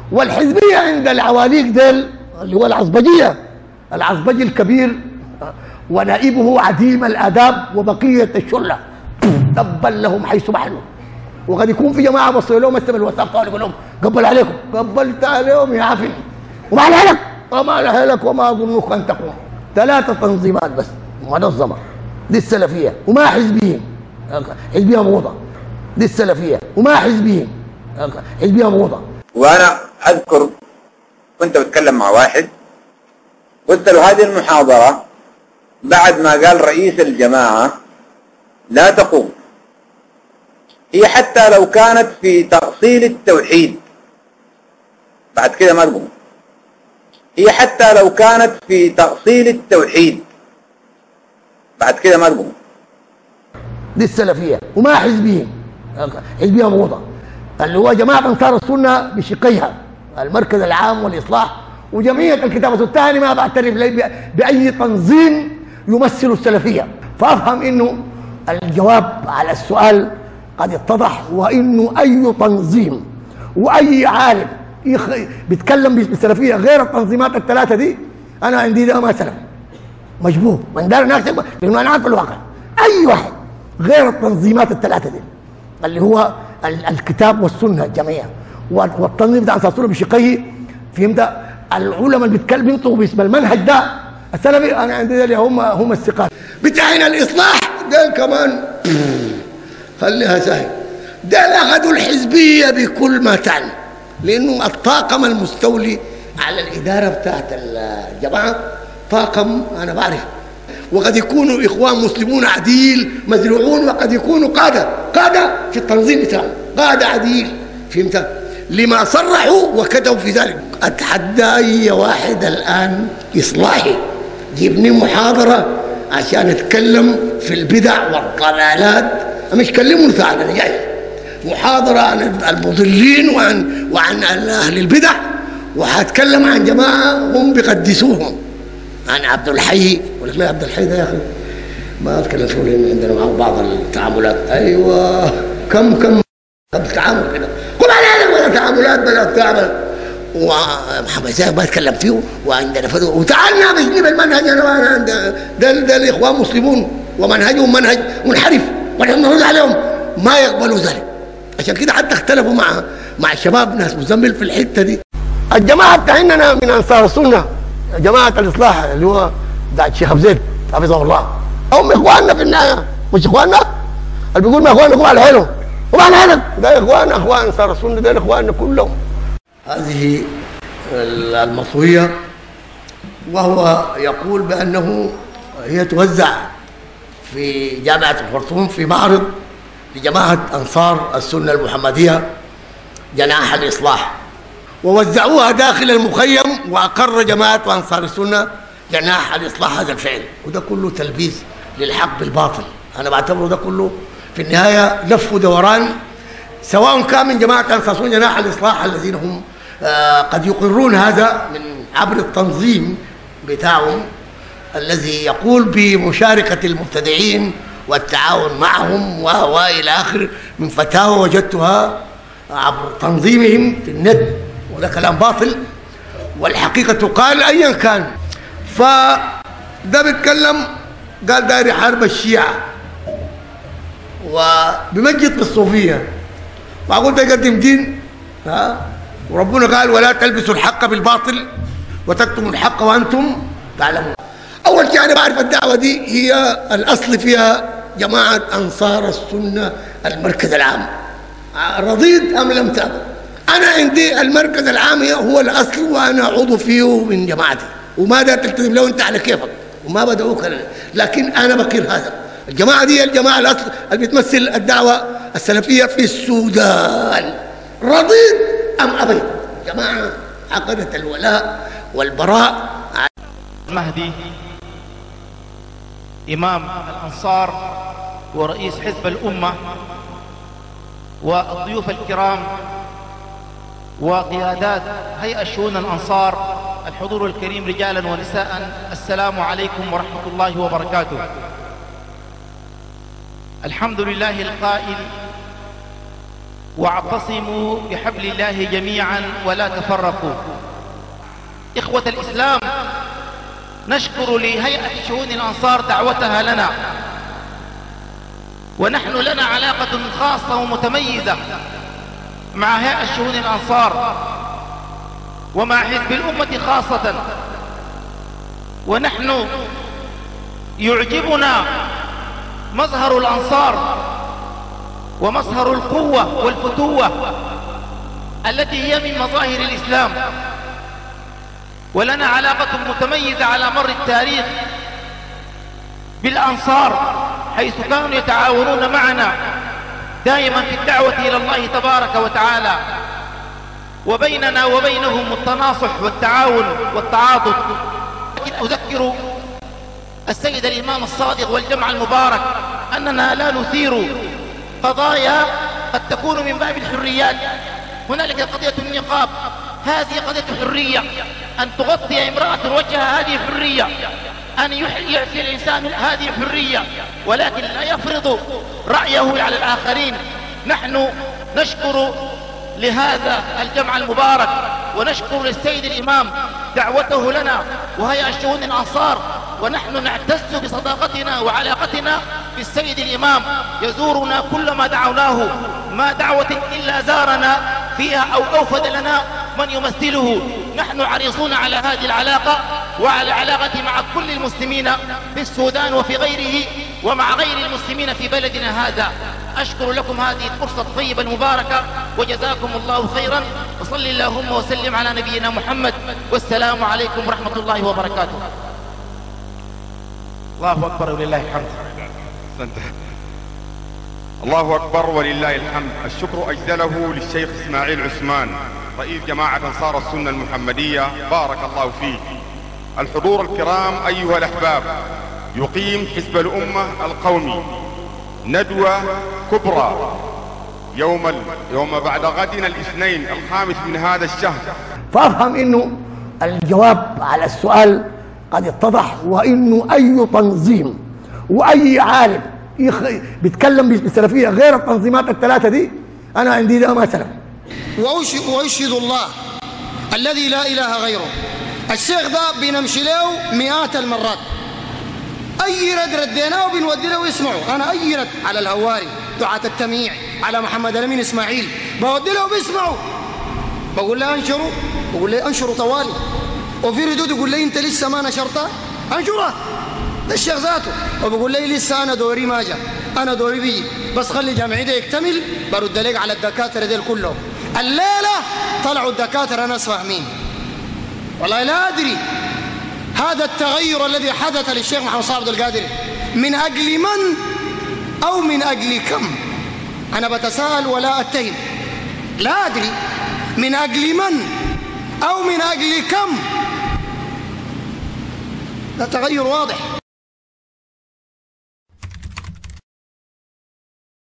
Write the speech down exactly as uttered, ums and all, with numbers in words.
والحزبية عند العواليق ديل اللي هو العصبجية، العصبجي الكبير ونائبه عديم الآداب وبقية الشلة تبا لهم حيث محلوا. وقد يكون في جماعة بصوا لهم مثل الواتساب طالع يقول لهم قبل عليكم، قبلت عليهم يا عافين وما لك وما لك وما أظنك أن تقوم. ثلاثة تنظيمات بس منظمة، دي السلفية وما حزبيين، حزبية مغوضة. دي السلفية وما حزبيين، حزبية مغوضة. وأنا أذكر كنت بتكلم مع واحد قلت له هذه المحاضرة بعد ما قال رئيس الجماعة لا تقوم، هي حتى لو كانت في تأصيل التوحيد بعد كده ما تقوم، هي حتى لو كانت في تأصيل التوحيد بعد كده ما تقوم. دي السلفية وما حزبيين، حزبية مغوضة اللي هو جماعة أنصار السنة بشقيها المركز العام والإصلاح وجمعية الكتاب والثاني. ما بعترف بأي تنظيم يمثل السلفية. فأفهم إنه الجواب على السؤال قد اتضح، وإنه أي تنظيم وأي عالم يخ... بيتكلم بالسلفية غير التنظيمات الثلاثة دي أنا عندي ده ما سلفي مشبوه من دار نكتب لأنه أنا عارف الواقع. أي واحد غير التنظيمات الثلاثة دي اللي هو الكتاب والسنة الجمعية والتنظيم بتاع أنصار السنة بشقيه، فهمت؟ العلماء اللي بيتكلموا بينطقوا باسم المنهج ده السلفي أنا عندي ده هم هم الثقات بتاعنا. الإصلاح ده كمان خليها سهل، ده أخذوا الحزبية بكل ما تعني، لأنه الطاقم المستولي على الإدارة بتاعت الجماعة طاقم أنا بعرف، وقد يكونوا إخوان مسلمون عديل مزروعون، وقد يكونوا قادة قادة في التنظيم بتاعهم، قادة عديل، فهمت؟ لما صرحوا وكتبوا في ذلك. أتحدى أي واحد الآن إصلاحي جيبني محاضرة عشان أتكلم في البدع والضلالات، مش كلموا تعالى أنا جاي محاضرة عن المضلين وعن وعن أهل البدع، وهتكلم عن جماعة هم بيقدسوهم، عن عبد الحي. يقول لك لا عبد الحي ده يا أخي ما أتكلم فيه لأن عندنا معه بعض التعاملات. أيوه كم كم التعامل كده قل على ولا تعاملات بلا تعمل، ومحمد زاهد ما يتكلم فيه وعندنا فدو وتعالنا بجنب المنهج. أنا ده ده الإخوان مسلمون ومنهجهم منهج منحرف ونحن نرد عليهم ما يقبلوا ذلك. عشان كده حتى اختلفوا مع مع الشباب ناس مزمل في الحته دي. الجماعه بتاعنا من انصار السنه جماعه الاصلاح اللي هو بتاع الشيخ ابو زيد حفظه الله، هم اخواننا في النهايه مش اخواننا اللي بيقول ما اخوانكم على حلو ومعنى هذا ده اخوان اخوان انصار السنه ده اخواننا كلهم. هذه المطويه وهو يقول بانه هي توزع في جامعه الخرطوم في معرض لجماعة أنصار السنة المحمدية جناح الإصلاح، ووزعوها داخل المخيم، وأقر جماعة أنصار السنة جناح الإصلاح هذا الفعل. وده كله تلبيس للحق بالباطل. أنا بعتبره ده كله في النهاية لف ودوران، سواء كان من جماعة أنصار السنة جناح الإصلاح الذين هم آه قد يقرون هذا من عبر التنظيم بتاعهم الذي يقول بمشاركة المبتدعين والتعاون معهم والى اخر من فتاوى وجدتها عبر تنظيمهم في النت، وده كلام باطل والحقيقه تقال ايا كان. فده بيتكلم قال داير يحارب الشيعه وبمجد بالصوفيه، معقول ده يقدم دين؟ ها؟ وربنا قال ولا تلبسوا الحق بالباطل وتكتموا الحق وانتم تعلمون. اول شيء انا بعرف الدعوه دي هي الاصل فيها جماعه انصار السنه المركز العام، رضيت ام لم ترضى؟ انا عندي المركز العام هو الاصل وانا عضو فيه من جماعتي، وما دا تلتزم له انت على كيفك وما بدعوك لنا، لكن انا بقر هذا. الجماعه دي الجماعه الاصل اللي بتمثل الدعوه السلفيه في السودان، رضيت ام ابيت؟ جماعه عقدت الولاء والبراء. المهدي إمام الأنصار ورئيس حزب الأمة والضيوف الكرام وقيادات هيئة شؤون الأنصار، الحضور الكريم رجالا ونساء، السلام عليكم ورحمة الله وبركاته. الحمد لله القائل واعتصموا بحبل الله جميعا ولا تفرقوا. إخوة الإسلام، نشكر لهيئة شؤون الأنصار دعوتها لنا، ونحن لنا علاقة خاصة ومتميزة مع هيئة شؤون الأنصار ومع حزب الأمة خاصة، ونحن يعجبنا مظهر الأنصار ومظهر القوة والفتوة التي هي من مظاهر الإسلام، ولنا علاقة متميزة على مر التاريخ بالأنصار، حيث كانوا يتعاونون معنا دائما في الدعوة إلى الله تبارك وتعالى، وبيننا وبينهم التناصح والتعاون والتعاطف. أذكر السيد الإمام الصادق والجمع المبارك أننا لا نثير قضايا قد تكون من باب الحريات. هنالك قضية النقاب، هذه قضية حرية، أن تغطي امرأة وجهها هذه حرية، أن يعفي الإنسان هذه حرية، ولكن لا يفرض رأيه على الآخرين. نحن نشكر لهذا الجمع المبارك ونشكر للسيد الإمام دعوته لنا وهي شؤون الأنصار، ونحن نعتز بصداقتنا وعلاقتنا بالسيد الإمام، يزورنا كلما دعوناه، ما دعوة إلا زارنا فيها أو أوفد لنا من يمثله. نحن حريصون على هذه العلاقة وعلى العلاقة مع كل المسلمين في السودان وفي غيره ومع غير المسلمين في بلدنا هذا. أشكر لكم هذه الفرصة الطيبة المباركة وجزاكم الله خيرا، وصل اللهم وسلم على نبينا محمد، والسلام عليكم ورحمة الله وبركاته. الله أكبر ولله الحمد. الله أكبر ولله الحمد. الشكر أجزله للشيخ إسماعيل عثمان رئيس جماعة أنصار السنة المحمدية، بارك الله فيه. الحضور الكرام أيها الأحباب، يقيم حزب الأمة القومي ندوة كبرى يوم ال... يوم بعد غدنا الاثنين الخامس من هذا الشهر. فأفهم إنه الجواب على السؤال قد اتضح، وإنه أي تنظيم وأي عالم يخ... بيتكلم بالسلفية غير التنظيمات الثلاثة دي، أنا عندي ده ما سلف. وأشهد الله الذي لا إله غيره، الشيخ ده بنمشي له مئات المرات، أي رد رديناه بنودي له يسمعوا. أنا أي رد على الهواري دعاة التمييع على محمد الأمين إسماعيل بودي له بيسمعوا، بقول له أنشروا، بقول له أنشروا طوالي، وفي ردود يقول لي أنت لسه ما نشرتها أنشرها، ده الشيخ ذاته، وبقول لي لسه أنا دوري ما جاء، أنا دوري بيجي، بس خلي جامعي ده يكتمل برد لك على الدكاترة ديل كلهم. الليلة طلعوا الدكاترة ناس فاهمين، والله لا أدري هذا التغير الذي حدث للشيخ محمد صالح عبد القادر من أجل من أو من أجل كم؟ أنا بتساءل ولا أتهم، لا أدري من أجل من أو من أجل كم. ده تغير واضح.